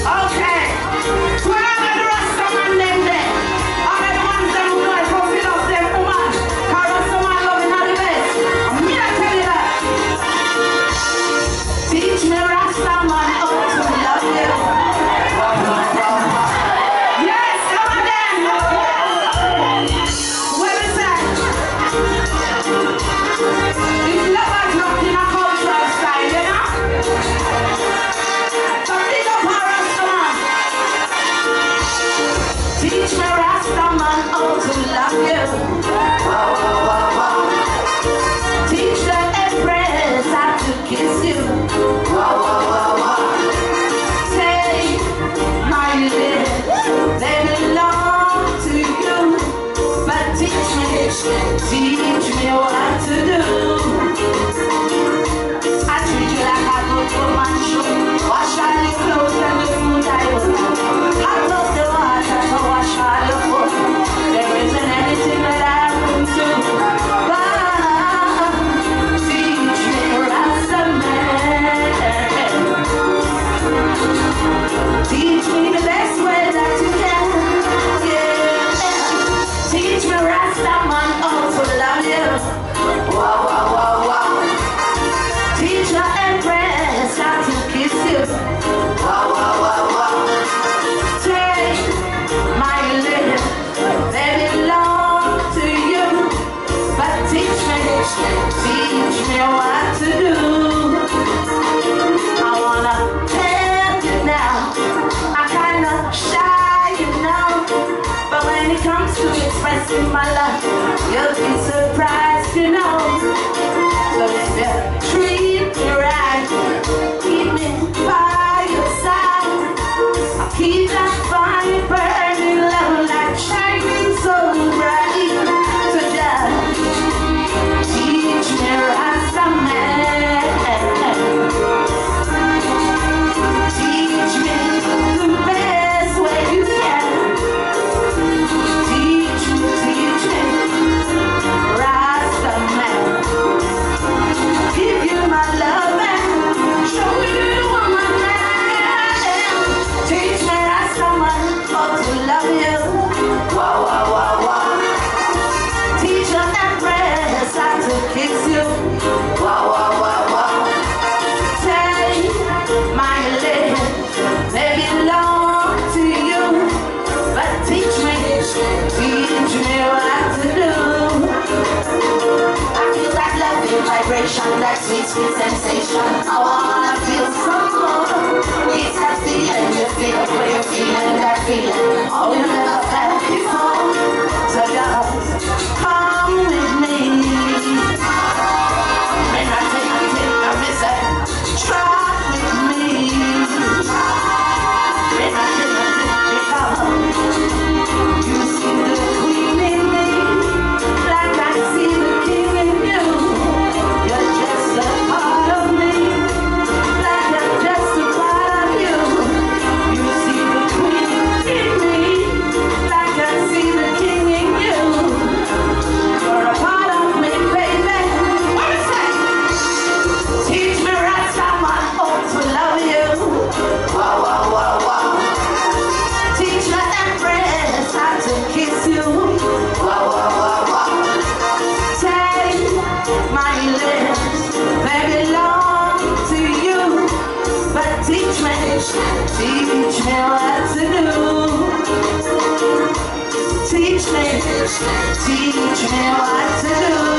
Okay. So where are the rest of them then? All the ones that who know to fill up them woman. Cause rest of man loving are the best. I'm here to tell you that. Teach me Rasta man how to love you. Yes, come on then. What is that? If love is not in a cultural style, you know? So big up our Rasta man. Teach me Rasta man how to love you. Teach the empress how to kiss you. Take my lips, they belong to you. But teach me what to do. I treat you like a good woman should. Wash all the clothes and the food I was on. Hot up the water to wash all the food. There isn't anything that I wouldn't do. But teach me Rasta man. Teach me the best way that you can. Yeah. Teach me Rasta man how to love you. Teach your empress how to kiss you. Take my lips, they belong to you. But teach me what to do. I wanna tell you now, I'm kinda shy, you know. But when it comes to expressing my love, you'll be surprised, you know. So if you treat me right, keep me by your side. I'll keep that fire burning low like shining so bright. So just teach me Rasta man. Teach me the best way you can. Teach me Rasta man. Give you my love and show you the woman that I am. Teach me Rasta man how to love you. Teach your empress how to kiss you. Take my lips, they belong to you. But teach me what to do. I feel that loving vibration, that sweet, sweet sensation. I wanna feel some more. It's that feeling you feel when you're feeling that feeling. Oh, you never felt before. So just come with me. When I take a visit, try with me. When I take because you see the queen in me, like I see the king in you. You're just a part of me, like I'm just a part of you. You see the queen in me, like I see the king in you. You're a part of me, baby. What is that? Teach me Rasta man how to love you. Teach my empress how to kiss you. Take my lips, they belong to you. But teach me what to do. Teach me what to do.